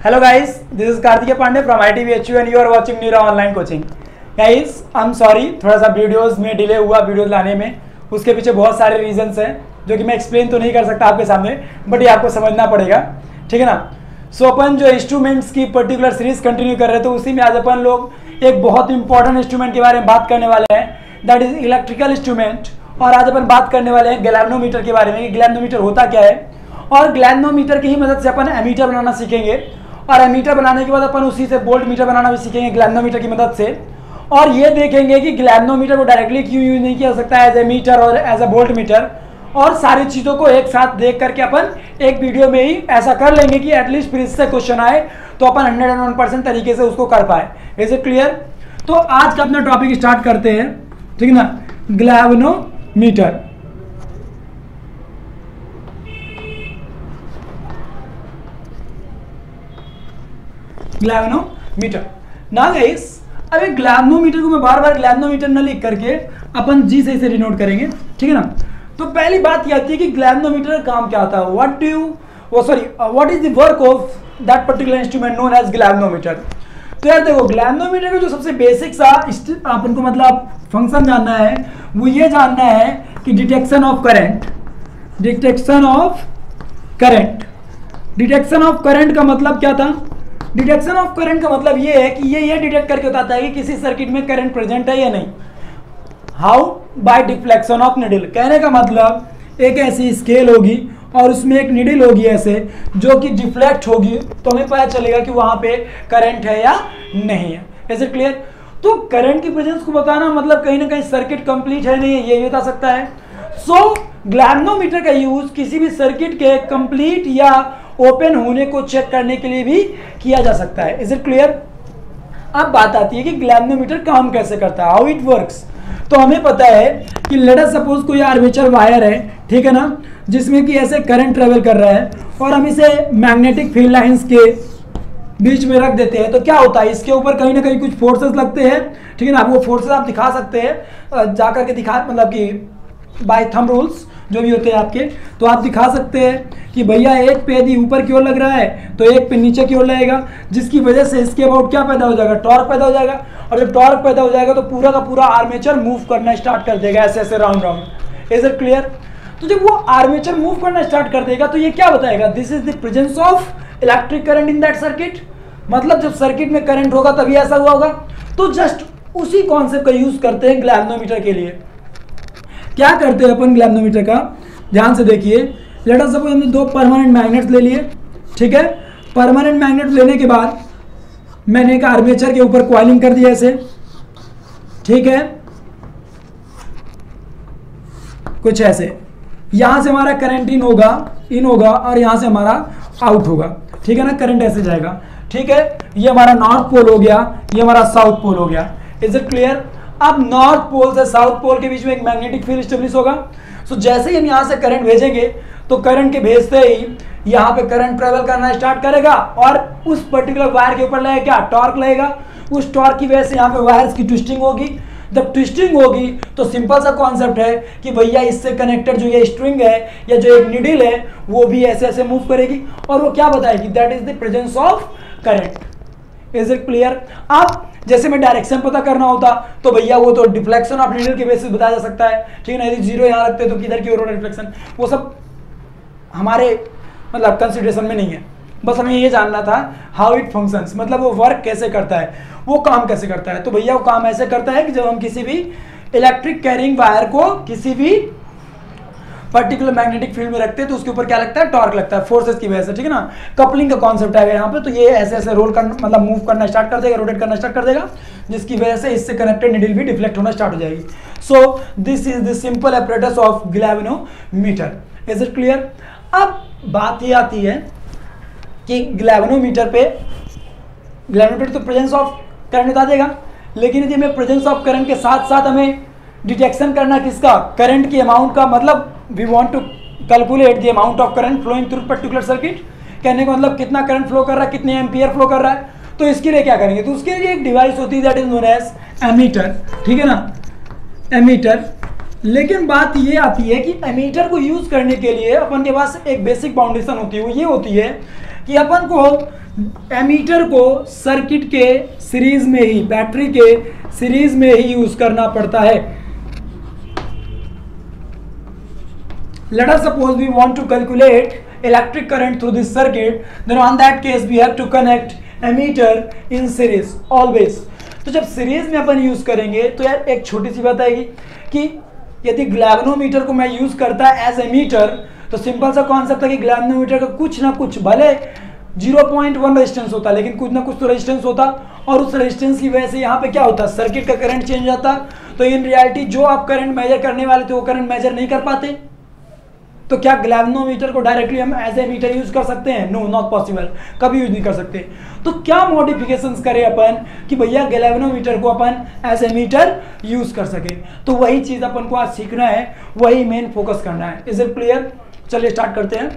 Hello guys, this is Karthikeya Pandey from ITBHU and you are watching Neera Online Coaching. Guys, I'm sorry, थोड़ा सा videos में delay हुआ videos लाने में, उसके पीछे बहुत सारे रीजंस हैं जो कि मैं एक्सप्लेन तो नहीं कर सकता आपके सामने, बट ये आपको समझना पड़ेगा, ठीक है ना। सो अपन जो इंस्ट्रूमेंट्स की पर्टिकुलर सीरीज कंटिन्यू कर रहे थे, उसी में आज अपन लोग एक बहुत इंपॉर्टेंट इंस्ट्रूमेंट के बारे में बात करने वाले हैं, दैट इज इलेक्ट्रिकल इंस्ट्रूमेंट। और आज अपन बात करने वाले हैं गैल्वेनोमीटर के बारे में। गैल्वेनोमीटर होता क्या है, और गैल्वेनोमीटर की ही मदद से अपन एमीटर बनाना सीखेंगे, और एमीटर बनाने के बाद अपन उसी से वोल्ट मीटर बनाना भी सीखेंगे गैल्वेनोमीटर की मदद से। और ये देखेंगे कि गैल्वेनोमीटर को डायरेक्टली क्यों यूज नहीं किया जा सकता एज ए मीटर और एज ए वोल्ट मीटर, और सारी चीज़ों को एक साथ देख करके अपन एक वीडियो में ही ऐसा कर लेंगे कि एटलीस्ट फिर इससे क्वेश्चन आए तो अपन 101% तरीके से उसको कर पाए। Is it clear? तो आज का अपना टॉपिक स्टार्ट करते हैं, ठीक है ना। गैल्वेनोमीटर। गैल्वेनोमीटर ना गाइस, अब एक गैल्वेनोमीटर को मैं बार बार गैल्वेनोमीटर न लिख करके अपन जी से इसे डिनोट करेंगे, ठीक है ना। तो पहली बात ये आती है कि गैल्वेनोमीटर का काम क्या होता है, what is the work of that particular instrument known as galvanometer. तो यार देखो, गैल्वेनोमीटर का जो सबसे बेसिक सा अपन को मतलब फंक्शन जानना है, वो ये जानना है कि detection of current. Detection of current का मतलब क्या था? डिटेक्शन ऑफ करंट का मतलब ये है कि ये डिटेक्ट करके बताता है कि किसी सर्किट में करंट प्रेजेंट है या नहीं। How? By deflection of needle. कहने का मतलब एक ऐसी स्केल होगी और उसमें एक निडल होगी ऐसे जो कि डिफ्लेक्ट होगी, तो हमें पता चलेगा कि वहां पे करंट है या नहीं है। Is it clear? तो करंट की प्रेजेंस को बताना मतलब कहीं ना कहीं सर्किट कंप्लीट है नहीं है, ये बता सकता है। सो गैल्वेनोमीटर का यूज किसी भी सर्किट के कंप्लीट या ओपन होने को चेक करने के लिए भी किया जा सकता है। Is it clear? अब बात आती है कि गैल्वेनोमीटर काम कैसे करता है, हाउ इट वर्क्स। तो हमें पता है कि लेट अस सपोज कोई आर्मेचर वायर है, ठीक है ना, जिसमें कि ऐसे करंट ट्रेवल कर रहा है और हम इसे मैग्नेटिक फील्ड लाइंस के बीच में रख देते हैं, तो क्या होता है, इसके ऊपर कहीं ना कहीं कुछ फोर्सेस लगते हैं, ठीक है ना। वो फोर्सेस आप दिखा सकते हैं जाकर के दिखा, मतलब कि बाय थंब रूल्स जो भी होते हैं आपके, तो आप दिखा सकते हैं कि भैया एक पे यदि ऊपर की ओर लग रहा है तो एक पे नीचे की ओर लगेगा, जिसकी वजह से इसके अबाउट क्या पैदा हो जाएगा, टॉर्क पैदा हो जाएगा। और जब टॉर्क पैदा हो जाएगा तो पूरा का पूरा आर्मेचर मूव करना स्टार्ट कर देगा ऐसे ऐसे round round. Is it clear? तो जब वो आर्मेचर मूव करना स्टार्ट कर देगा तो ये क्या बताएगा, this is the presence of electric current in that circuit. मतलब जब सर्किट में करंट होगा तभी ऐसा हुआ होगा। तो जस्ट उसी कॉन्सेप्ट का यूज करते हैं गैल्वेनोमीटर के लिए। क्या करते हैं अपन गैल्वेनोमीटर का, ध्यान से देखिए। लेट अस सपोज हमने दो परमानेंट मैग्नेट्स ले लिए, ठीक है। परमानेंट मैग्नेट लेने के बाद मैंने एक आर्मेचर के ऊपर कॉइलिंग कर दिया ऐसे, ठीक है, कुछ ऐसे। यहां से हमारा करंट इन होगा और यहां से हमारा आउट होगा, ठीक है ना। करंट ऐसे जाएगा, ठीक है। ये हमारा नॉर्थ पोल हो गया, ये हमारा साउथ पोल हो गया। Is it clear? अब नॉर्थ पोल से साउथ पोल के बीच में एक मैग्नेटिक फील्ड एस्टेब्लिश होगा। सो जैसे ही हम यहाँ से करंट भेजेंगे तो करंट के भेजते ही यहाँ पे करंट ट्रेवल करना स्टार्ट करेगा और उस पर्टिकुलर वायर के ऊपर लगेगा क्या, टॉर्क लगेगा। उस टॉर्क की वजह से यहाँ पे वायर्स की ट्विस्टिंग होगी। जब ट्विस्टिंग होगी तो सिंपल सा कॉन्सेप्ट है कि भैया इससे कनेक्टेड जो ये स्ट्रिंग है या जो एक निडल है वो भी ऐसे ऐसे मूव करेगी और वो क्या बताएगी, that is the presence of current. Is it clear? अब जैसे मैं डायरेक्शन पता करना होता तो भैया वो तो डिफ्लेक्शन ऑफ निडल के बेसिस बताया जा सकता है, ठीक है ना। यदि जीरो यहाँ रखते तो किधर की ओर होना डिफ्लेक्शन, वो सब हमारे मतलब कंसिडरेशन में नहीं है। बस हमें ये जानना था हाउ इट फंक्शंस, मतलब वो वर्क कैसे करता है, वो काम कैसे करता है। तो भैया वो काम ऐसे करता है कि जब हम किसी भी इलेक्ट्रिक कैरिंग वायर को किसी भी पर्टिकुलर मैग्नेटिक फील्ड में रखते हैं तो उसके ऊपर क्या लगता है, टॉर्क लगता है, फोर्सेस की वजह से, ठीक है ना। कपलिंग का कॉन्सेप्ट आएगा यहाँ पे। तो ये ऐसे ऐसे रोल करना मतलब मूव करना स्टार्ट कर देगा, रोटेट करना स्टार्ट कर देगा, जिसकी वजह से इससे कनेक्टेड निडल भी डिफ्लेक्ट होना स्टार्ट हो जाएगी। So this is the simple apparatus of galvanometer. Is it clear? अब बात ये आती है कि गैल्वेनोमीटर तो प्रेजेंस ऑफ करंट बता देगा, लेकिन यदि हमें प्रेजेंस ऑफ करंट के साथ साथ हमें डिटेक्शन करना किसका, करंट की अमाउंट का, मतलब we want to calculate the amount of current flowing through particular circuit. कहने का मतलब कितना करंट फ्लो कर रहा है, कितने एम्पियर फ्लो कर रहा है। तो इसके लिए क्या करेंगे, तो उसके लिए एक डिवाइस होती है that is known as ammeter, ठीक है ना, एमीटर। लेकिन बात ये आती है कि एमीटर को यूज करने के लिए अपन के पास एक बेसिक बाउंडेशन होती है, वो ये होती है कि अपन को एमीटर को सर्किट के सीरीज में ही, बैटरी के सीरीज में ही यूज करना पड़ता है। Let us suppose we want to calculate electric current through this circuit, then on that case we have to connect ammeter in series always। तो जब सीरीज में अपन यूज करेंगे तो यार एक छोटी सी बात आएगी कि यदि ग्लैवनोमीटर को मैं यूज करता एज एमीटर, तो सिंपल सा कॉन्सेप्ट है कि ग्लैवनोमीटर का कुछ ना कुछ, भले 0.1 रेजिस्टेंस होता लेकिन कुछ ना कुछ तो रेजिस्टेंस होता, और उस रेजिस्टेंस की वजह से यहाँ पे क्या होता, सर्किट का करंट चेंज होता। तो इन रियलिटी जो आप करंट मेजर करने वाले थे वो करंट मेजर नहीं कर पाते। तो क्या ग्लैवनोमीटर को डायरेक्टली हम एज ए मीटर यूज कर सकते हैं? नो, नॉट पॉसिबल, कभी यूज नहीं कर सकते। तो क्या मॉडिफिकेशंस करें अपन कि भैया ग्लैवनोमीटर को अपन एज ए मीटर यूज कर सके? तो वही चीज अपन को आज सीखना है, वही मेन फोकस करना है। Is it clear? चलिए स्टार्ट करते हैं।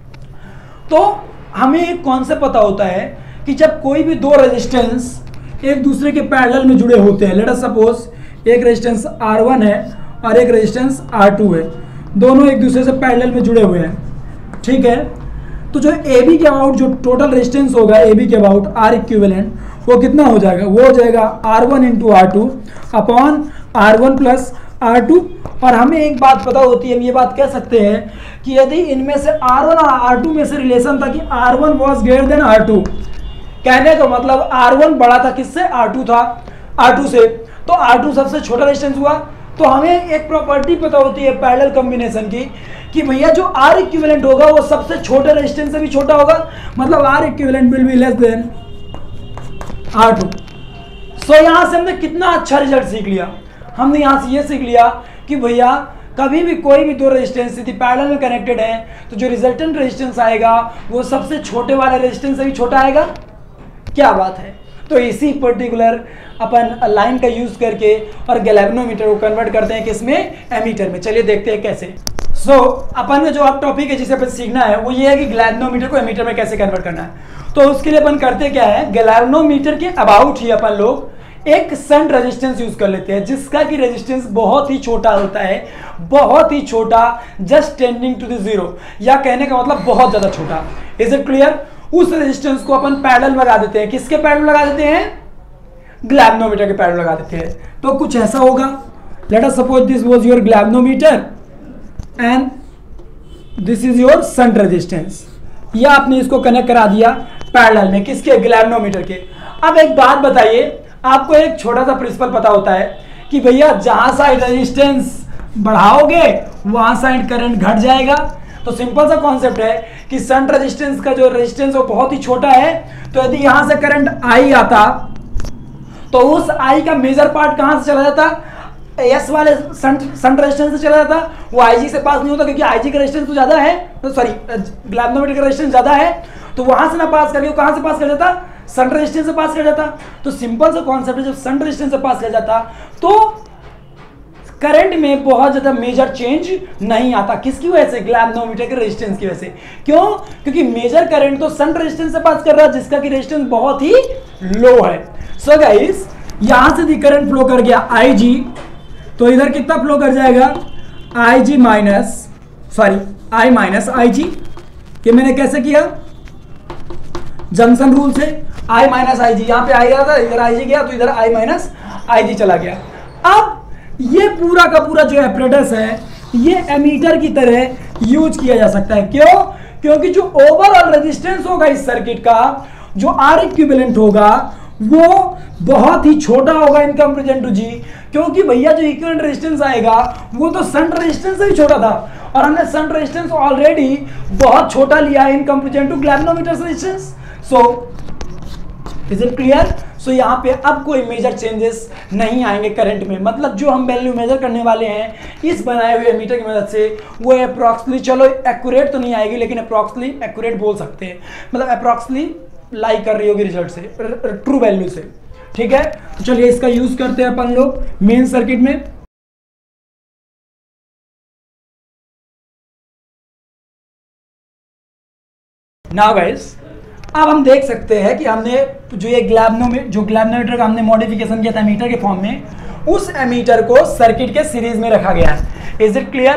तो हमें एक कॉन्सेप्ट पता होता है कि जब कोई भी दो रेजिस्टेंस एक दूसरे के पैरेलल में जुड़े होते हैं, लेट अस सपोज एक रेजिस्टेंस R1 है और एक रेजिस्टेंस R2 है, दोनों एक दूसरे से पैरेलल में जुड़े हुए हैं, ठीक है। तो जो AB के अबाउट जो टोटल रेजिस्टेंस होगा AB के अबाउट R इक्विवेलेंट, वो कितना हो जाएगा? वो हो जाएगा R1 into R2 upon R1 plus R2। और हमें एक बात पता होती है, हम ये बात कह सकते हैं कि यदि इनमें से R1 और R2 में से रिलेशन था कि R1 was greater than R2, कहने का मतलब R1 बड़ा था किससे? R2 था, R2 से, तो R2 सबसे छोटा रेजिस्टेंस हुआ। तो हमें एक प्रॉपर्टी पता होती है पैरेलल कॉम्बिनेशन की कि भैया जो R इक्विवेलेंट होगा वो सबसे छोटे रेजिस्टेंस से भी छोटा होगा, मतलब R equivalent will be less than R2। So यहां से हमने कितना अच्छा रिजल्ट सीख लिया। हमने यहां से ये सीख लिया कि भैया कभी भी कोई भी दो रेजिस्टेंस यदि पैरेलल में कनेक्टेड है तो जो रिजल्टेंट रेजिस्टेंस आएगा वो सबसे छोटे वाले रेजिस्टेंस से भी छोटा आएगा। क्या बात है। तो इसी पर्टिकुलर अपन लाइन का यूज करके और गैल्वेनोमीटर को कन्वर्ट करते हैं किसमें? एमीटर में। चलिए देखते हैं कैसे। अपन ने जो अब टॉपिक है जिसे अपन सीखना है वो ये है कि गैल्वेनोमीटर को एमीटर में कैसे कन्वर्ट करना है। तो उसके लिए अपन करते क्या है, गैल्वेनोमीटर के अबाउट ही अपन लोग एक शंट रेजिस्टेंस यूज कर लेते हैं जिसका कि रेजिस्टेंस बहुत ही छोटा होता है, बहुत ही छोटा, just tending to the zero, या कहने का मतलब बहुत ज्यादा छोटा। Is it clear? उस रेजिस्टेंस को अपन पैरेलल लगा देते हैं। किसके पैरेलल लगा देते हैं? ग्लैवनोमीटर के पैरेलल लगा देते हैं। तो कुछ ऐसा होगा, let us suppose this was your galvanometer and this is your shunt resistance. या आपने इसको कनेक्ट करा दिया पैरेलल में, किसके? ग्लैवनोमीटर के। अब एक बात बताइए, आपको एक छोटा सा प्रिंसिपल पता होता है कि भैया जहां साइड रेजिस्टेंस बढ़ाओगे वहां साइड करंट घट जाएगा। तो सिंपल सा कॉन्सेप्ट है कि शंट रेजिस्टेंस का जो रेजिस्टेंस वो बहुत ही छोटा है, तो यदि यहां से करंट I आता तो उस I का मेजर पार्ट कहां से चला जाता? एस वाले शंट रेजिस्टेंस से चला जाता। वो IG से पास नहीं होता क्योंकि IG का रेजिस्टेंस तो ज्यादा है, सॉरी ग्लैवनोमीटर का रेजिस्टेंस ज्यादा है, तो वहां से ना पास करके वो कहां से पास कर जाता? शंट रेजिस्टेंस से पास कर जाता। तो सिंपल सा कॉन्सेप्ट है, जब शंट रेजिस्टेंस से पास कर जाता तो करंट में बहुत ज्यादा मेजर चेंज नहीं आता। किसकी वजह से? ग्लैवनोमीटर के रेजिस्टेंस की वजह से। क्यों? क्योंकि मेजर करंट तो शंट रेजिस्टेंस से पास कर रहा है जिसका कि रेजिस्टेंस बहुत ही लो है। सो गाइस, यहां से करंट फ्लो कर गया IG, तो इधर कितना फ्लो कर जाएगा? IG minus, sorry I minus IG। कि मैंने कैसे किया? जंक्शन रूल से I माइनस IG, यहां पे I गया था, इधर IG गया, तो इधर I माइनस IG चला गया। अब ये पूरा का पूरा जो एपरेटस है ये एमीटर की तरह यूज किया जा सकता है। क्यों? क्योंकि जो ओवरऑल रेजिस्टेंस होगा इस सर्किट का, जो R इक्विवेलेंट होगा, वो बहुत ही छोटा होगा इन कंपैरिजन टू G। क्योंकि भैया जो इक्विवेलेंट रेजिस्टेंस आएगा वो तो शंट रेजिस्टेंस से भी छोटा था, और हमने शंट रेजिस्टेंस ऑलरेडी बहुत छोटा लिया है in comparison to galvanometer resistance. So is it clear? So यहाँ पे अब कोई मेजर चेंजेस नहीं आएंगे करंट में। मतलब जो हम वैल्यू मेजर करने वाले हैं इस बनाए हुए मीटर की मदद से, वो अप्रॉक्सली, चलो एक्यूरेट तो नहीं आएगी लेकिन अप्रॉक्सली एक्यूरेट बोल सकते हैं, मतलब अप्रॉक्सली लाई कर रही होगी रिजल्ट से, ट्रू वैल्यू से। ठीक है, तो चलिए इसका यूज करते हैं अपन लोग मेन सर्किट में। नाउ गाइस, अब हम देख सकते हैं कि हमने जो ये ग्लैवनोमीटर का हमने मॉडिफिकेशन किया था एमीटर के फॉर्म में, उस एमीटर को सर्किट के सीरीज में रखा गया है। Is it clear?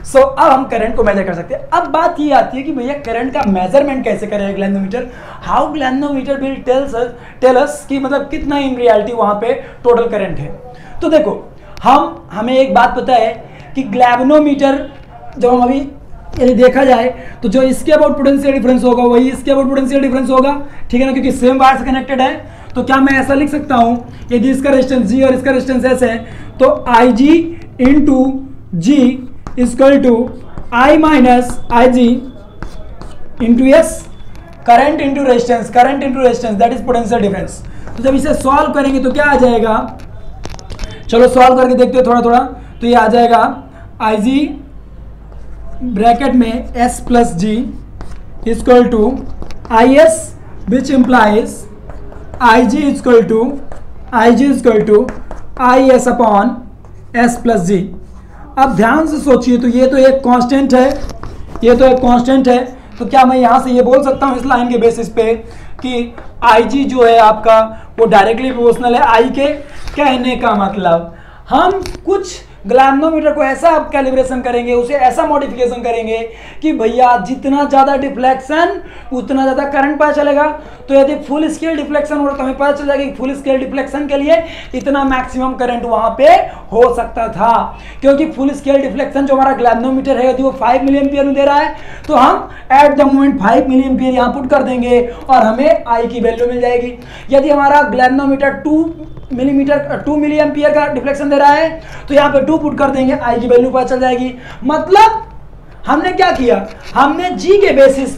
सो अब हम करंट को मेजर कर सकते हैं। अब बात ये आती है कि भैया करंट का मेजरमेंट कैसे करेगा galvanometer, how galvanometer will tell us कि मतलब कितना इन रियलिटी वहां पे टोटल करंट है। तो देखो हमें एक बात पता है कि ग्लैन्योमीटर जब हम अभी यदि देखा जाए तो जो इसके अबाउट पोटेंशियल डिफरेंस होगा वही इसके अबाउट पोटेंशियल डिफरेस होगा, ठीक है ना, क्योंकि सेम वायर से कनेक्टेड है। तो क्या मैं ऐसा लिख सकता हूं, यदि इसका रेजिस्टेंस G और इसका रेजिस्टेंस S है तो IG into G equal to I minus IG into S, current into resistance, current into resistance that is potential difference. तो जब इसे सॉल्व करेंगे तो क्या आ जाएगा, चलो सॉल्व करके देखते हैं थोड़ा थोड़ा। तो ये आ जाएगा IG ब्रैकेट में S plus G equal to IS which implies IG equal to IS upon S plus G। अब ध्यान से सोचिए, तो ये तो एक कांस्टेंट है, ये तो एक कांस्टेंट है, तो क्या मैं यहाँ से ये बोल सकता हूँ इस लाइन के बेसिस पे कि IG जो है आपका वो डायरेक्टली प्रोपोर्शनल है I के। कहने का मतलब हम कुछ ग्लैन्योमीटर को ऐसा कैलिब्रेशन करेंगे, उसे ऐसा मॉडिफिकेशन करेंगे कि भैया जितना ज़्यादा डिफ्लेक्शन उतना ज़्यादा करंट पता चलेगा। तो यदि फुल स्केल डिफ्लेक्शन हो रहा तो हमें पता चल जाएगा कि फुल स्केल डिफ्लेक्शन के लिए इतना मैक्सिमम करंट वहाँ पे हो सकता था, क्योंकि फुल स्केल डिफ्लेक्शन जो हमारा ग्लैन्योमीटर है यदि वो 5 मिली एम्पियर में दे रहा है तो हम at the moment 5 milliampere यहाँ पुट कर देंगे और हमें आई की वैल्यू मिल जाएगी। यदि हमारा ग्लैन्योमीटर 2 मिली एम्पियर का डिफ्लेक्शन दे रहा है तो यहाँ पे 2 पुट कर देंगे, आई की वैल्यू पता चल जाएगी। मतलब हमने क्या किया, हमने जी के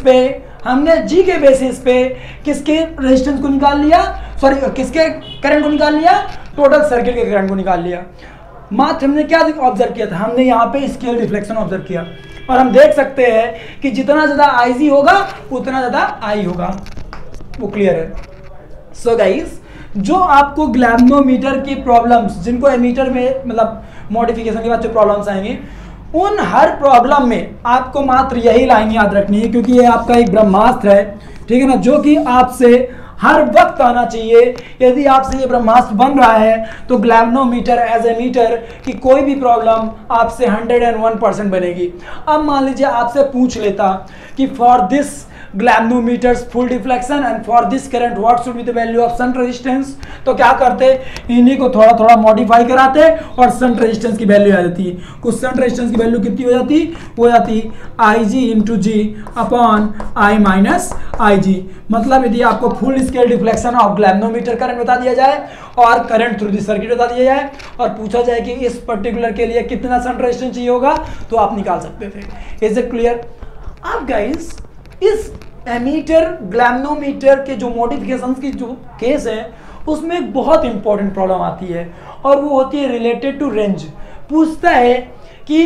बेसिस पे किसके रेजिस्टेंस को निकाल लिया, सॉरी किसके करंट को निकाल लिया, टोटल सर्किट के करंट को निकाल लिया। मात्र हमने क्या ऑब्जर्व किया था, हमने यहाँ पे स्केल डिफ्लेक्शन ऑब्जर्व किया और हम देख सकते हैं कि जितना ज्यादा IG होगा उतना ज्यादा I होगा, वो क्लियर है। सो गाइस, जो आपको ग्लैन्योमीटर की प्रॉब्लम्स, जिनको एमीटर में मतलब मॉडिफिकेशन के बाद जो प्रॉब्लम्स आएंगे, उन हर प्रॉब्लम में आपको मात्र यही लाइन याद रखनी है, क्योंकि ये आपका एक ब्रह्मास्त्र है, ठीक है ना, जो कि आपसे हर वक्त आना चाहिए। यदि आपसे ये ब्रह्मास्त्र बन रहा है तो ग्लैन्योमीटर एज ए मीटर की कोई भी प्रॉब्लम आपसे 101% बनेगी। अब मान लीजिए आपसे पूछ लेता कि for this galvanometer's full deflection and for this current what should be the value of shunt resistance, तो क्या करते, इन्हीं को थोड़ा थोड़ा मॉडिफाई कराते और शंट रेजिस्टेंस की वैल्यू आ जाती है। कुछ शंट रेजिस्टेंस की वैल्यू कितनी हो जाती, वो जाती IG into G upon I minus IG। मतलब यदि आपको full scale deflection of galvanometer current बता दिया जाए और करंट थ्रू द सर्किट बता दिया जाए और पूछा जाए कि इस पर्टिकुलर के लिए कितना शंट रेजिस्टेंस चाहिए होगा, तो आप निकाल सकते थे। Is it clear? अब गाइस, इस एमीटर ग्लैन्योमीटर के जो मॉडिफिकेशंस की जो केस है उसमें एक बहुत इंपॉर्टेंट प्रॉब्लम आती है और वो होती है रिलेटेड टू रेंज। पूछता है कि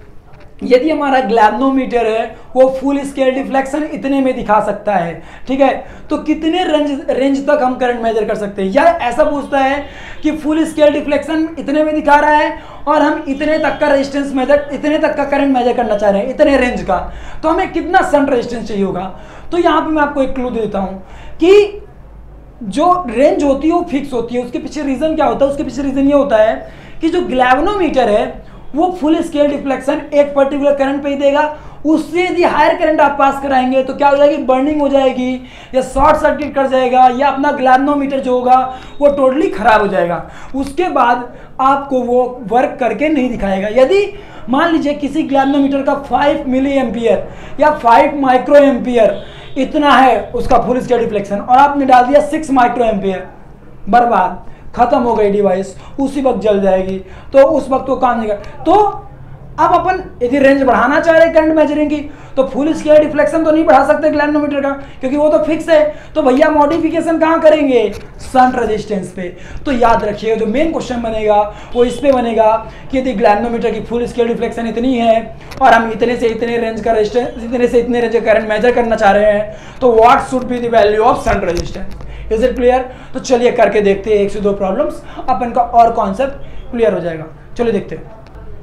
यदि हमारा ग्लैन्योमीटर है वो फुल स्केल डिफ्लेक्शन इतने में दिखा सकता है, ठीक है, तो कितने रेंज तक हम करंट मेजर कर सकते हैं। या ऐसा पूछता है कि फुल स्केल डिफ्लेक्शन इतने में दिखा रहा है और हम इतने तक का रेजिस्टेंस मेजर, इतने तक का करंट मेजर करना चाह रहे हैं, इतने रेंज का, तो हमें कितना शंट रेजिस्टेंस चाहिए होगा। तो यहाँ पे मैं आपको एक क्लू देता हूँ कि जो रेंज होती है वो फिक्स होती है। उसके पीछे रीजन क्या होता है, उसके पीछे रीजन ये होता है कि जो ग्लैन्योमीटर है वो फुल स्केल डिफ्लेक्शन एक पर्टिकुलर करंट पे ही देगा। उससे यदि हायर करंट आप पास कराएंगे तो क्या हो जाएगी, बर्निंग हो जाएगी या शॉर्ट सर्किट कर जाएगा या अपना ग्लैन्योमीटर जो होगा वो टोटली खराब हो जाएगा। उसके बाद आपको वो वर्क करके नहीं दिखाएगा। यदि मान लीजिए किसी ग्लैन्योमीटर का 5 मिली एम्पियर या 5 माइक्रो एम्पियर इतना है उसका फुल स्केल डिफ्लेक्शन और आपने डाल दिया 6 माइक्रो एम्पियर, बर्बाद, खत्म हो गई डिवाइस, उसी वक्त जल जाएगी, तो उस वक्त वो काम नहीं कर। तो अब अपन यदि रेंज बढ़ाना चाह रहे करंट मेजरिंग की तो फुल स्केल डिफ्लेक्शन तो नहीं बढ़ा सकते ग्लैन्योमीटर का, क्योंकि वो तो फिक्स है। तो भैया मॉडिफिकेशन कहाँ करेंगे, शंट रेजिस्टेंस पे। तो याद रखिएगा जो मेन क्वेश्चन बनेगा वो इस पे बनेगा कि यदि ग्लैन्योमीटर की फुल स्केल डिफ्लेक्शन इतनी है और हम इतने से इतने रेंज का रेजिस्टेंस, इतने से इतने रेंज का करंट मेजर करना चाह रहे हैं, तो what should be the value of shunt resistance. Is it clear? तो चलिए करके देखते हैं, 1 से 2 प्रॉब्लम्स, अपन का और कॉन्सेप्ट क्लियर हो जाएगा। चलिए देखते हैं।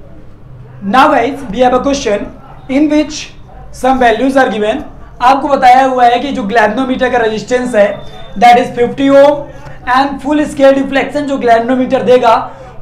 Now guys, we have a question in which some values are given। आपको बताया हुआ है कि जो ग्लैन्योमीटर का रेजिस्टेंस है that is 50 ohm and full scale deflection जो ग्लैन्योमीटर देगा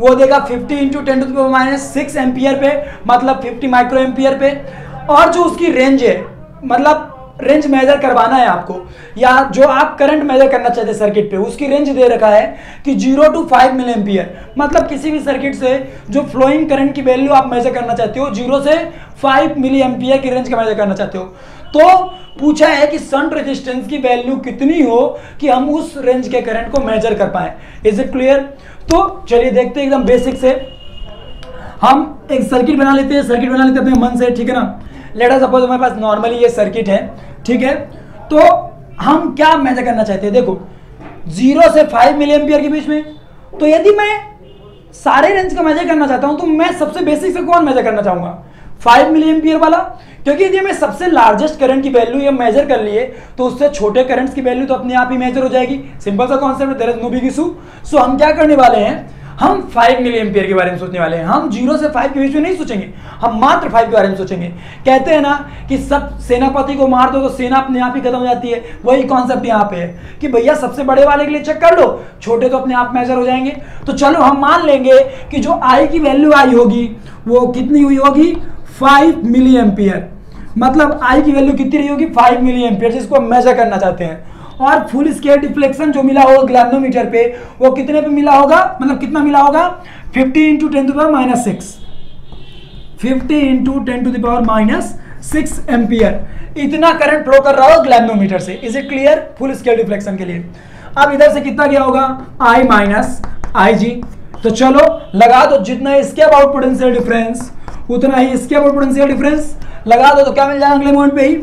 वो देगा 50 इंटू 10⁻⁶ एम्पियर पे, मतलब 50 माइक्रो एम्पियर पे। और जो उसकी रेंज है, मतलब रेंज मेजर करवाना है आपको, या जो आप करंट मेजर करना चाहते हैं सर्किट पे, उसकी रेंज दे रखा है कि 0 to 5 मिली एम्पियर। मतलब किसी भी सर्किट से जो फ्लोइंग करंट की वैल्यू आप मेजर करना चाहते हो, 0 से 5 मिली एम्पियर की रेंज का मेजर करना चाहते हो, तो पूछा है कि शंट रेजिस्टेंस की वैल्यू कितनी हो कि हम उस रेंज के करंट को मेजर कर पाए। Is it clear? तो चलिए देखते हैं एकदम बेसिक से। हम एक सर्किट बना लेते हैं, अपने मन से, ठीक है ना। लेट अस सपोज हमारे पास नॉर्मली ये सर्किट है, ठीक है। तो हम क्या मेजर करना चाहते हैं, देखो 0 से 5 मिली एम्पियर के बीच में। तो यदि मैं सारे रेंज का मेजर करना चाहता हूं तो मैं सबसे बेसिक से कौन मेजर करना चाहूंगा, 5 मिली एम्पियर वाला। क्योंकि यदि मैं सबसे लार्जेस्ट करंट की वैल्यू ये मेजर कर लिए तो उससे छोटे करंट्स की वैल्यू तो अपने आप ही मेजर हो जाएगी। सिंपल सा concept, there is no big issue. So हम क्या करने वाले हैं, हम 5 मिली एम्पियर के बारे में सोचने वाले हैं। हम 0 से 5 के बीच में नहीं सोचेंगे, हम मात्र 5 के बारे में सोचेंगे। कहते हैं ना कि सब सेनापति को मार दो तो सेना अपने आप ही खत्म हो जाती है, वही कॉन्सेप्ट यहाँ पे है कि भैया सबसे बड़े वाले के लिए चेक कर लो, छोटे तो अपने आप मेजर हो जाएंगे। तो चलो हम मान लेंगे कि जो आई की वैल्यू आई होगी वो कितनी हुई होगी, 5 मिली एम्पियर। मतलब आई की वैल्यू कितनी रही होगी, 5 मिली एम्पियर, जिसको हम मेजर करना चाहते हैं। और फुल स्केल डिफ्लेक्शन जो मिला होगा ग्लैव्नोमीटर पे, वो कितने पे मिला होगा, मतलब कितना मिला होगा, 50 इंटू 10⁻⁶, 50 इंटू 10⁻⁻6 एम्पियर। इतना करंट फ्लो कर रहा हो ग्लैव्नोमीटर से। Is it clear? Full scale deflection के लिए। अब इधर से कितना गया होगा, I माइनस आई जी। तो चलो लगा दो, जितना इसके अबाउट पोटेंशियल डिफरेंस उतना ही इसके अबाउट पोटेंशियल डिफरेंस लगा दो, तो क्या मिल जाएगा अगले मोमेंट पे ही,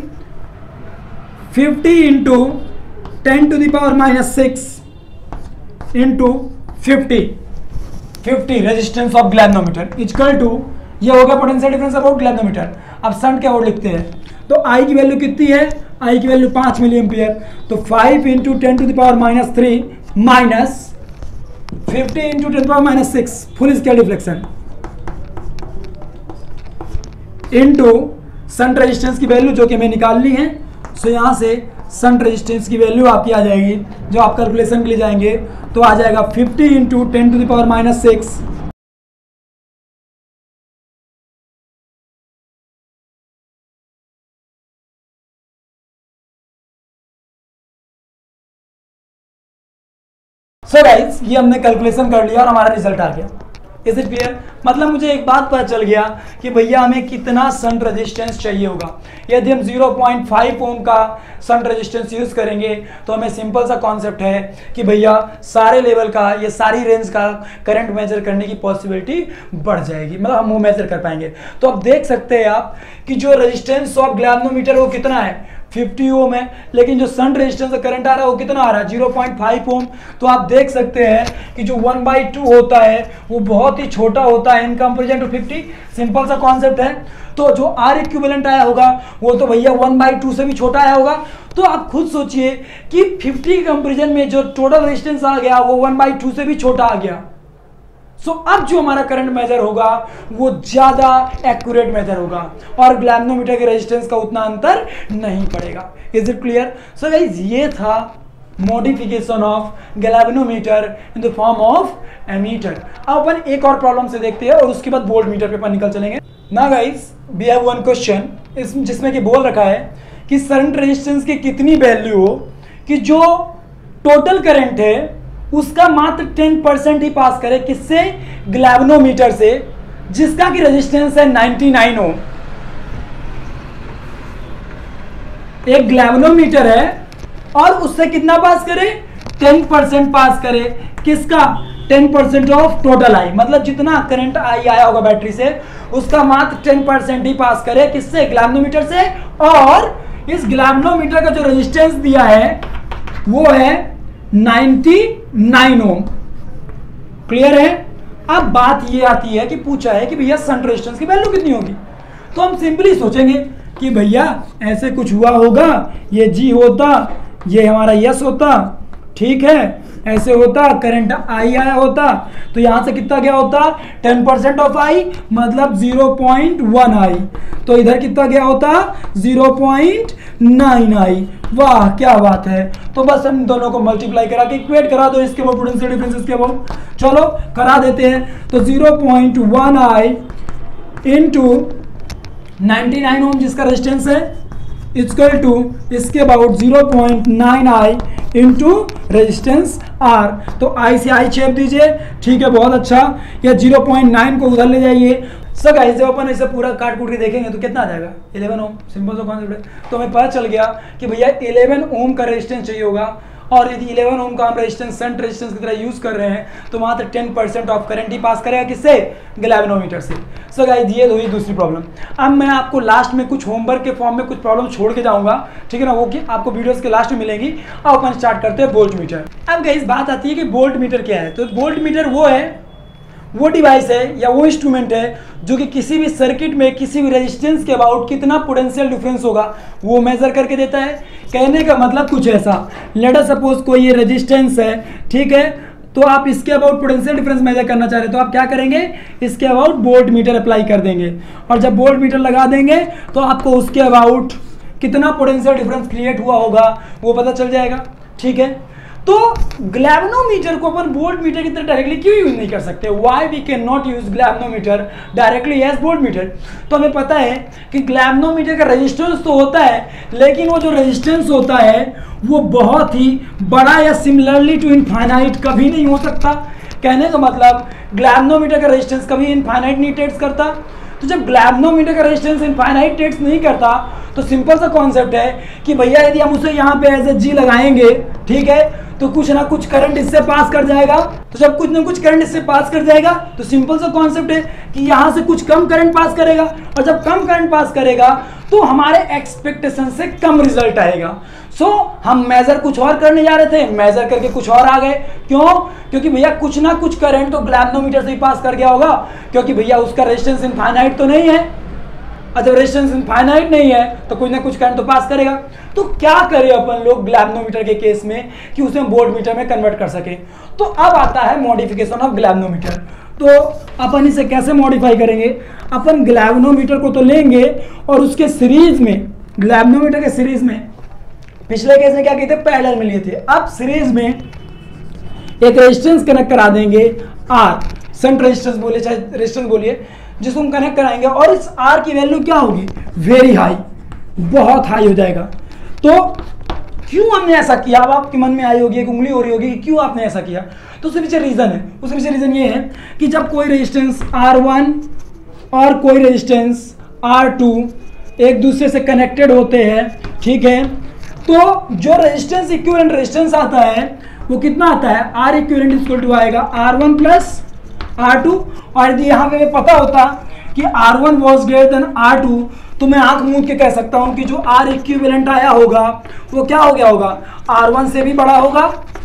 50 into 10⁻⁻6 into 50 resistance of galvanometer equal to, ये हो गया पोटेंशियल डिफरेंस अबाउट ग्लैव्नोमीटर। अब शंट के अबाउट लिखते हैं, तो आई की वैल्यू कितनी है, आई की वैल्यू 5 मिली एम्पियर। तो 5 into 10⁻³ minus 50 into 10⁻⁶ full scale deflection into shunt resistance की वैल्यू जो कि हमें निकालनी है। सो यहाँ से शंट रेजिस्टेंस की वैल्यू आपकी आ जाएगी, जो आप कैलकुलेशन के लिए जाएंगे तो आ जाएगा 50 इंटू 10⁻⁶। सो गाइस, ये हमने कैलकुलेशन कर लिया और हमारा रिजल्ट आ गया। Is it clear? मतलब मुझे एक बात पता चल गया कि भैया हमें कितना शंट रेजिस्टेंस चाहिए होगा। यदि हम 0.5 ओम का शंट रेजिस्टेंस यूज करेंगे तो हमें सिंपल सा कॉन्सेप्ट है कि भैया सारे लेवल का, ये सारी रेंज का करंट मेजर करने की पॉसिबिलिटी बढ़ जाएगी, मतलब हम वो मेजर कर पाएंगे। तो अब देख सकते हैं आप कि जो रेजिस्टेंस ऑफ ग्लैव्नोमीटर वो कितना है, 50 ओम है, लेकिन जो शंट रेजिस्टेंस का करंट आ रहा है वो कितना आ रहा है, 0.5 ओम। तो आप देख सकते हैं कि जो 1/2 होता है वो बहुत ही छोटा होता है इन कंपेरिजन टू 50। सिंपल सा कॉन्सेप्ट है। तो जो R इक्विवेलेंट आया होगा वो तो भैया 1/2 से भी छोटा आया होगा। तो आप खुद सोचिए कि 50 के कंपेरिजन में जो टोटल रेजिस्टेंस आ गया वो 1/2 से भी छोटा आ गया। सो अब जो हमारा करंट मेजर होगा वो ज्यादा एक्यूरेट मेजर होगा और ग्लैव्नोमीटर के रेजिस्टेंस का उतना अंतर नहीं पड़ेगा। Is it clear? So guys, ये था modification of galvanometer in the form of ammeter. अब अपन एक और प्रॉब्लम से देखते हैं और उसके बाद वोल्ट मीटर पे अपन निकल चलेंगे ना। Guys, we have one question जिसमें कि बोल रखा है कि शंट रेजिस्टेंस की कितनी वैल्यू हो कि जो टोटल करंट है उसका मात्र 10% ही पास करे, किससे, ग्लैव्नोमीटर से, जिसका की रेजिस्टेंस है 99 ओम। एक ग्लैव्नोमीटर है और उससे कितना पास करे, 10% पास करे। किसका, 10% ऑफ टोटल आई, मतलब जितना करंट आई आया होगा बैटरी से उसका मात्र 10% ही पास करे, किससे, ग्लैव्नोमीटर से। और इस ग्लैव्नोमीटर का जो रेजिस्टेंस दिया है वो है 99 ओम। क्लियर है? अब बात ये आती है कि पूछा है कि भैया शंट रेजिस्टेंस की वैल्यू कितनी होगी। तो हम सिंपली सोचेंगे कि भैया ऐसे कुछ हुआ होगा, ये G होता, ये हमारा S होता, ठीक है, ऐसे होता, करंट आई आया होता तो यहां से कितना गया होता 10% ऑफ आई मतलब 0.1 आई, तो इधर कितना गया होता 0.9 आई। वाह क्या बात है। तो बस हम दोनों को मल्टीप्लाई करा के इक्वेट करा दो इसके अबाउट पोटेंशियल डिफरेंस इसके अबाउट, चलो करा देते हैं। तो 0.1 आई इंटू 99 ओम जिसका रेजिस्टेंस है इक्वल टू इसके about 0.9 I into resistance R. तो आई से आई छेप दीजिए, ठीक है बहुत अच्छा। या 0.9 को उधर ले जाइए। सो गाइस जब अपन इसे पूरा काट कूट के देखेंगे तो कितना आ जाएगा 11 ओम, सिंपल सा कॉन्सेप्ट है। तो हमें पता चल गया कि भैया 11 ओम का रेजिस्टेंस चाहिए होगा, और यदि 11 ओम का हम रेजिस्टेंस शंट रेजिस्टेंस की तरह यूज कर रहे हैं तो मात्र 10% ऑफ करंट ही पास करेगा, किससे, गैल्वेनोमीटर से। सो गाइस ये हुई दूसरी प्रॉब्लम। अब मैं आपको लास्ट में कुछ होमवर्क के फॉर्म में कुछ प्रॉब्लम छोड़ के जाऊंगा, ठीक है ना, वो कि आपको वीडियोस के लास्ट में मिलेंगी। अब अपन स्टार्ट करते हैं वोल्ट मीटर। अब गाइस बात आती है कि वोल्ट मीटर क्या है। तो वोल्ट मीटर वो डिवाइस है या वो इंस्ट्रूमेंट है जो कि किसी भी सर्किट में किसी भी रेजिस्टेंस के अबाउट कितना पोटेंशियल डिफरेंस होगा वो मेजर करके देता है। कहने का मतलब कुछ ऐसा, लेट अस सपोज कोई ये रेजिस्टेंस है, ठीक है, तो आप इसके अबाउट पोटेंशियल डिफरेंस मेजर करना चाह रहे हैं तो आप क्या करेंगे, इसके अबाउट वोल्ट मीटर अप्लाई कर देंगे, और जब वोल्ट मीटर लगा देंगे तो आपको उसके अबाउट कितना पोटेंशियल डिफरेंस क्रिएट हुआ होगा वो पता चल जाएगा, ठीक है। तो ग्लैवेनोमीटर को अपन वोल्ट मीटर की तरह डायरेक्टली क्यों यूज नहीं कर सकते, why we can not use galvanometer directly as voltmeter. तो हमें पता है कि ग्लैवेनोमीटर का रेजिस्टेंस तो होता है, लेकिन वो जो रेजिस्टेंस होता है वो बहुत ही बड़ा या सिमिलरली टू इनफाइनाइट कभी नहीं हो सकता। कहने का मतलब ग्लैवेनोमीटर का रेजिस्टेंस कभी इनफाइनाइट नहीं टेस्ट करता। तो जब ग्लैवेनोमीटर का रेजिस्टेंस इनफाइनाइट टेस्ट नहीं करता तो सिंपल सा कॉन्सेप्ट है कि भैया यदि हम उसे यहाँ पे एज ए जी लगाएंगे, ठीक है, तो कुछ ना कुछ करंट इससे पास कर जाएगा। तो जब कुछ ना कुछ करंट इससे पास कर जाएगा तो सिंपल सा कॉन्सेप्ट है कि यहाँ से कुछ कम करंट पास करेगा, और जब कम करंट पास करेगा तो हमारे एक्सपेक्टेशन से कम रिजल्ट आएगा। सो हम मेजर कुछ और करने जा रहे थे, मेजर करके कुछ और आ गए। क्यों? क्योंकि भैया कुछ ना कुछ करंट तो ग्लैवेनोमीटर से ही पास कर गया होगा, क्योंकि भैया उसका रेजिस्टेंस इनफाइनाइट तो नहीं है, और जब रेजिस्टेंस इनफाइनाइट नहीं है तो कुछ ना कुछ करंट तो पास करेगा। तो क्या करें अपन लोग ग्लैवेनोमीटर के केस में कि उसे वोल्ट मीटर में कन्वर्ट कर सके। तो अब आता है मॉडिफिकेशन ऑफ ग्लैवेनोमीटर। तो अपन इसे कैसे मॉडिफाई करेंगे, अपन ग्लैवेनोमीटर को तो लेंगे और उसके सीरीज में, ग्लैवेनोमीटर के सीरीज में पिछले केस में क्या किए थे, पैरेलल में लिए थे, अब सीरीज में एक रेजिस्टेंस कनेक्ट करा देंगे आर, शंट रेजिस्टेंस बोलिए चाहे रेजिस्टेंस बोलिए, जिसको हम कनेक्ट कराएंगे, और इस आर की वैल्यू क्या होगी, वेरी हाई, बहुत हाई हो जाएगा। तो क्यों हमने ऐसा किया, अब आपके मन में आई होगी, एक उंगली हो रही होगी कि क्यों आपने ऐसा किया। तो उसके पीछे रीजन है, उसके पीछे रीजन ये है कि जब कोई रेजिस्टेंस R1 और कोई रेजिस्टेंस R2 एक दूसरे से कनेक्टेड होते हैं, ठीक है, तो जो रेजिस्टेंस इक्विवेलेंट रेजिस्टेंस आता है वो कितना आता है, R इक्विवेलेंट इक्वल टू आएगा R1 प्लस R2। और यदि यहाँ पे हमें पता होता कि R1 was greater than R2 तो मैं आंख मूंद के कह सकता हूं कि जो R इक्विवेलेंट आया होगा वो क्या हो गया होगा, R1 से भी बड़ा होगा।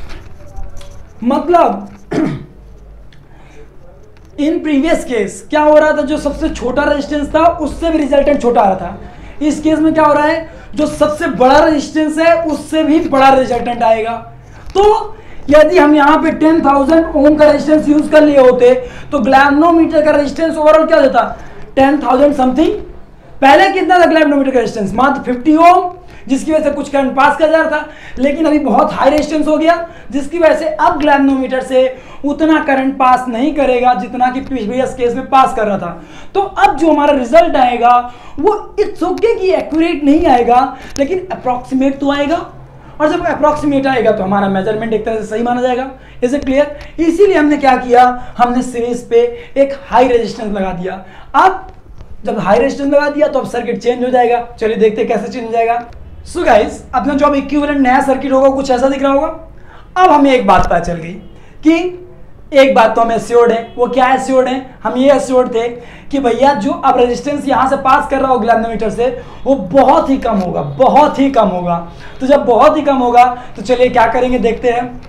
मतलब इन प्रीवियस केस क्या हो रहा था, जो सबसे छोटा रेजिस्टेंस था उससे भी रिजल्टेंट छोटा आ रहा था। इस केस में क्या हो रहा है, जो सबसे बड़ा रेजिस्टेंस है उससे भी बड़ा रिजल्टेंट आएगा। तो यदि हम यहाँ पे 10,000 ओम का रेजिस्टेंस यूज कर लिए होते तो ग्लैवेनोमीटर का रेजिस्टेंस ओवरऑल क्या देता, 10,000 समथिंग। पहले कितना था ग्लैवेनोमीटर का रेजिस्टेंस, मात्र 50 ओम, जिसकी वजह से कुछ करंट पास कर जा रहा था, लेकिन अभी बहुत हाई रेजिस्टेंस हो गया, जिसकी वजह से अब ग्लैवेनोमीटर से उतना करंट पास नहीं करेगा जितना कि प्रीवियस केस में पास कर रहा था। तो अब जो हमारा रिजल्ट आएगा वो इट्स ओके कि एक्यूरेट नहीं आएगा, लेकिन अप्रॉक्सीमेट तो आएगा, और जब अप्रॉक्सीमेट आएगा तो हमारा मेजरमेंट एक तरह से सही माना जाएगा। Is it clear? इसीलिए हमने क्या किया, हमने सीरीज पे एक हाई रेजिस्टेंस लगा दिया। अब जब हाई रेजिस्टेंस लगा दिया तो अब सर्किट चेंज हो जाएगा। चलिए देखते हैं कैसे चेंज हो जाएगा। सो गाइस, अपना जो अब इक्विवेलेंट नया सर्किट होगा कुछ ऐसा दिख रहा होगा। अब हमें एक बात पता चल गई कि एक बात तो हमें एश्योर्ड है, वो क्या एश्योर्ड है, हम ये एश्योर्ड थे कि भैया जो अब रेजिस्टेंस यहां से पास कर रहा हो ग्लैवेनोमीटर से वो बहुत ही कम होगा, बहुत ही कम होगा। तो जब बहुत ही कम होगा तो चलिए क्या करेंगे देखते हैं।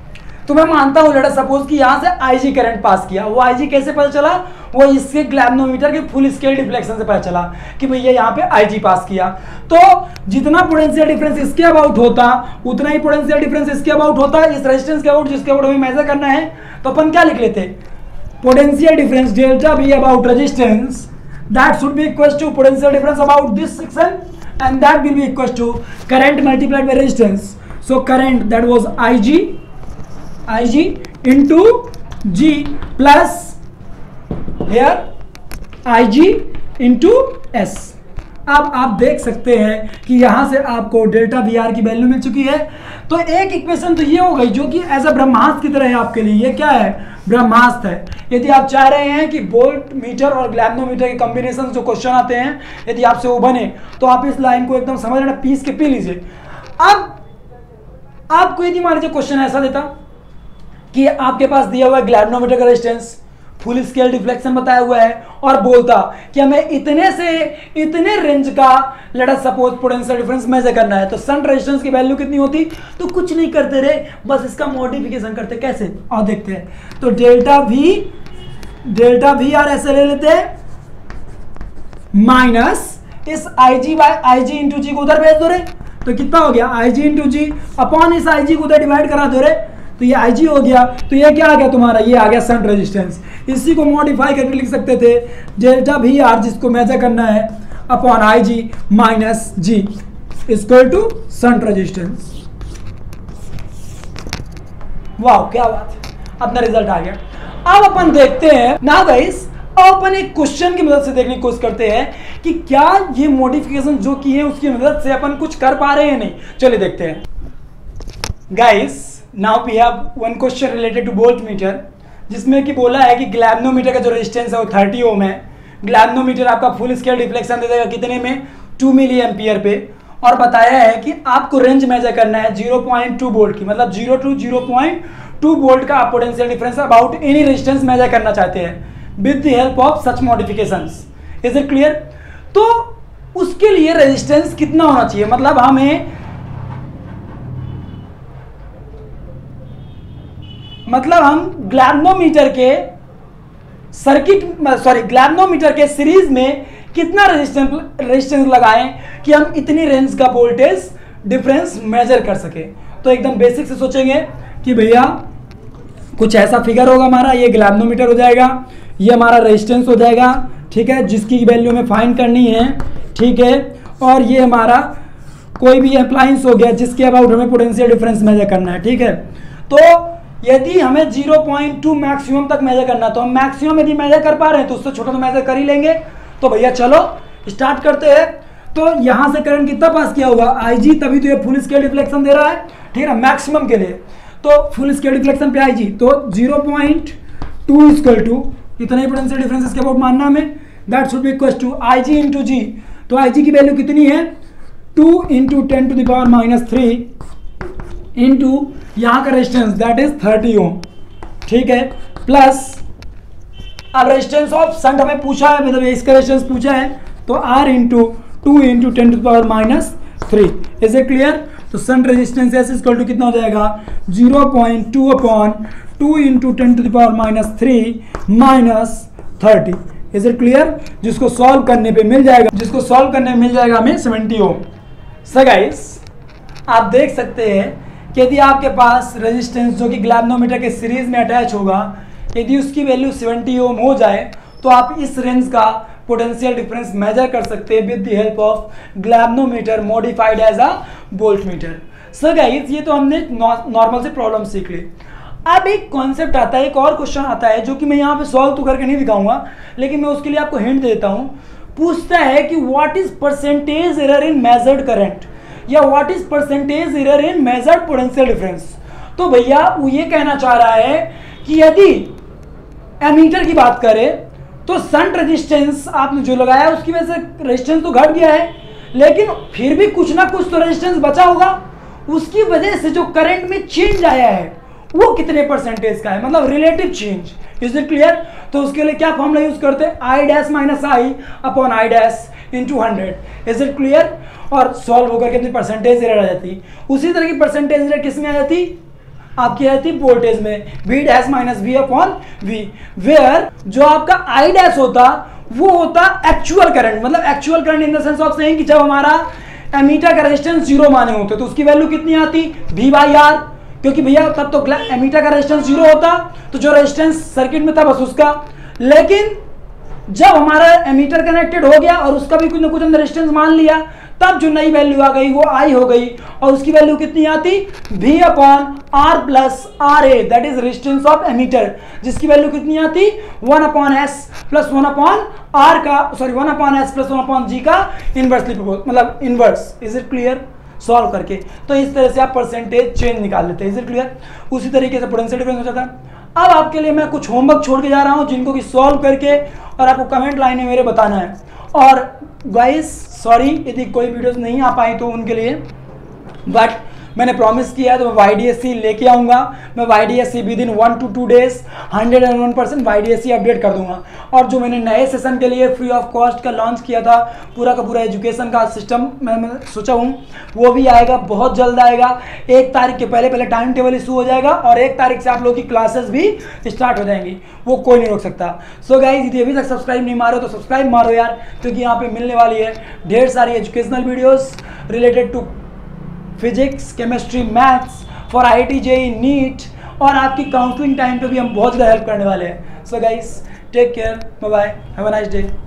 तो मैं मानता हूं लेट अस सपोज कि यहां से आईजी करंट पास किया, वो आईजी कैसे पता चला, वो इसके ग्लैमनोमीटर के फुल स्केल डिफ्लेक्शन से पता चला कि भैया यहाँ पे आईजी पास किया। तो जितना पोटेंशियल डिफरेंस इसके अबाउट होता उतना ही पोटेंशियल डिफरेंस इसके अबाउट होता, इस रेजिस्टेंस के अबाउट जिसके अबाउट हमें मेजर करना है। तो अपन क्या लिख लेते, potential difference delta V about resistance that should be equal to potential difference about this section, and that will be equal to current multiplied by resistance. So current that was Ig into G plus here Ig into S. अब आप देख सकते हैं कि यहां से आपको delta V R की वैल्यू मिल चुकी है। तो एक इक्वेशन तो ये हो गई जो कि एज अ ब्रह्मास्त्र की तरह है आपके लिए। ये क्या है, ब्रह्मास्त्र है। यदि आप चाह रहे हैं कि वोल्ट मीटर और ग्लैमनोमीटर के कॉम्बिनेशन जो क्वेश्चन आते हैं यदि आपसे वो बने तो आप इस लाइन को एकदम समझ लेना, पीस के पी लीजिए। अब आपको यदि मान लीजिए क्वेश्चन ऐसा देता कि आपके पास दिया हुआ है ग्लैमनोमीटर का रेजिस्टेंस, फुल स्केल डिफ्लेक्शन बताया हुआ है और बोलता कि हमें इतने से इतने रेंज का let us suppose potential difference measure करना है, तो शंट रेजिस्टेंस की वैल्यू कितनी होती, तो कुछ नहीं करते रे, बस इसका मॉडिफिकेशन करते। कैसे, और देखते हैं। तो डेल्टा वी आर ऐसे ले लेते हैं, माइनस इस IG by IG into G को उधर भेज दो रे, तो कितना हो गया IG इंटू जी अपॉन इस IG को उधर डिवाइड करा दो रे, तो ये IG हो गया। तो ये क्या आ गया तुम्हारा, ये आ गया शंट रेजिस्टेंस। इसी को मॉडिफाई करके लिख सकते थे डेल्टा वी आर जिसको मेजर करना है upon IG minus G equal to shunt resistance. वाह क्या बात है, अपना रिजल्ट आ गया। अब अपन देखते हैं ना गाइस, अब अपन एक क्वेश्चन की मदद से देखने की कोशिश करते हैं कि क्या ये मॉडिफिकेशन जो की है उसकी मदद से अपन कुछ कर पा रहे हैं नहीं। चलिए देखते हैं guys. Now we have one question related to voltmeter, जिसमें कि बोला है कि ग्लैमनोमीटर का जो रेजिस्टेंस है वो 30 ओम है। ग्लैमनोमीटर आपका फुल स्केल डिफ्लेक्शन दे देगा कितने में, 2 मिली एम्पियर पे, और बताया है कि आपको रेंज मेजर करना है 0.2 वोल्ट की, मतलब 0 to 0.2 वोल्ट का आप potential difference about any resistance measure करना चाहते हैं with the help of such modifications. Is it clear? तो उसके लिए रेजिस्टेंस कितना होना चाहिए, मतलब हमें हम ग्लैमनोमीटर के ग्लैमनोमीटर के सीरीज में कितना रेजिस्टेंस लगाएं कि हम इतनी रेंज का वोल्टेज डिफरेंस मेजर कर सके। तो एकदम बेसिक से सोचेंगे कि भैया कुछ ऐसा फिगर होगा हमारा, ये ग्लैमनोमीटर हो जाएगा, ये हमारा रेजिस्टेंस हो जाएगा, ठीक है, जिसकी वैल्यू हमें फाइंड करनी है, ठीक है, और ये हमारा कोई भी अप्लायंस हो गया जिसके अबाउट हमें पोटेंशियल डिफरेंस मेजर करना है, ठीक है। तो यदि हमें 0.2 मैक्सिमम तक मेजर करना, तो हम मैक्सिमम यदि मेजर कर पा रहे हैं तो उससे छोटा तो मेजर कर ही लेंगे। तो भैया चलो स्टार्ट करते हैं। तो यहां से करंट कितना पास किया होगा, IG, तभी तो ये फुल स्केल डिफ्लेक्शन दे रहा है, ठीक है, मैक्सिमम के लिए। तो फुल स्केल डिफ्लेक्शन पे IG, तो 0.2 इक्वल टू इतना ही पोटेंशियल डिफरेंस इसके अबाउट मानना हमें, that should be equal to IG into G. तो IG की वैल्यू कितनी है, 2 इंटू 10⁻³ इंटू यहाँ का रेजिस्टेंस दैट इज 30 ओम, ठीक है, प्लस अब रेजिस्टेंस ऑफ शंट हमें पूछा है, मतलब इसका रेजिस्टेंस पूछा है, तो R into 2 into 10⁻³ is it clear? तो shunt resistance S equal to कितना हो जाएगा, 0.2 upon 2 into 10⁻³ minus 30। Is it clear? जिसको सॉल्व करने पे मिल जाएगा हमें 70 ओम। सो गाइस आप देख सकते हैं कि यदि आपके पास रेजिस्टेंस जो कि ग्लैमनोमीटर के सीरीज में अटैच होगा, यदि उसकी वैल्यू 70 ओम हो जाए तो आप इस रेंज का पोटेंशियल डिफरेंस मेजर कर सकते हैं with the help of galvanometer modified as a voltmeter. So guys ये तो हमने नॉर्मल से प्रॉब्लम सीख ली। अब एक कॉन्सेप्ट आता है, एक और क्वेश्चन आता है जो कि मैं यहाँ पे सॉल्व तो करके नहीं दिखाऊंगा, लेकिन मैं उसके लिए आपको हिंट देता हूँ। पूछता है कि what is percentage error in measured current, या what is percentage error in measured potential difference. तो भैया वो ये कहना चाह रहा है कि यदि एमीटर की बात करें तो शंट रेजिस्टेंस आपने जो लगाया उसकी वजह से रेजिस्टेंस तो घट गया है, लेकिन फिर भी कुछ ना कुछ तो रेजिस्टेंस बचा होगा, उसकी वजह से जो करंट में चेंज आया है वो कितने परसेंटेज का है, मतलब relative change. Is it clear? तो उसके लिए क्या फॉर्मूला यूज करते हैं, I dash minus I upon I dash into 100। Is it clear? और सॉल्व होकर कितनी परसेंटेज एरर आ जाती। उसी तरह की परसेंटेज एरर किस में आ जाती, आपकी आती है वोल्टेज में, V dash minus V upon V, where जो आपका I डैश होता वो होता एक्चुअल करंट, मतलब actual current in the sense of saying कि जब हमारा एमीटर का रेजिस्टेंस 0 माने होते तो उसकी वैल्यू कितनी आती, V बाई R, क्योंकि भैया तब तो एमीटर का रेजिस्टेंस 0 होता तो जो रेजिस्टेंस सर्किट में था बस उसका। लेकिन जब हमारा एमीटर कनेक्टेड हो गया और उसका भी कुछ ना कुछ हमने रेजिस्टेंस मान लिया, तब जो नई वैल्यू आ गई वो I हो गई, और उसकी वैल्यू कितनी आती, V अपॉन R plus RA, that is resistance of ammeter, जिसकी वैल्यू कितनी आती 1 upon S plus 1 upon R का, sorry 1 upon S plus 1 upon G का इनवर्सली मतलब inverse. Is it clear? Solve करके तो इस तरह से आप परसेंटेज चेंज निकाल लेते हैं। Is it clear? उसी तरीके से पोटेंशियल डिफरेंस हो जाता है। अब आपके लिए मैं कुछ होमवर्क छोड़ के जा रहा हूं जिनको कि सॉल्व करके और आपको कमेंट लाइन में मेरे बताना है। और गाइस सॉरी यदि कोई वीडियोस नहीं आ पाई तो उनके लिए, बट मैंने प्रॉमिस किया है तो मैं YDSC लेके आऊँगा। मैं YDSC within 1 to 2 days 101% YDSC update कर दूंगा। और जो मैंने नए सेशन के लिए फ्री ऑफ कॉस्ट का लॉन्च किया था, पूरा का पूरा एजुकेशन का सिस्टम मैं सोचा हूँ वो भी आएगा, बहुत जल्द आएगा। 1 तारीख के पहले टाइम टेबल इशू हो जाएगा और 1 तारीख से आप लोगों की क्लासेस भी स्टार्ट हो जाएंगी, वो कोई नहीं रोक सकता। सो गाइस यदि अभी तक सब्सक्राइब नहीं मारो तो सब्सक्राइब मारो यार, क्योंकि यहाँ पे मिलने वाली है ढेर सारी educational videos related to physics, chemistry, maths for IIT JEE NEET, और आपकी काउंसलिंग टाइम पे भी हम बहुत ज़्यादा हेल्प करने वाले हैं। So guys take care, bye bye, have a nice day.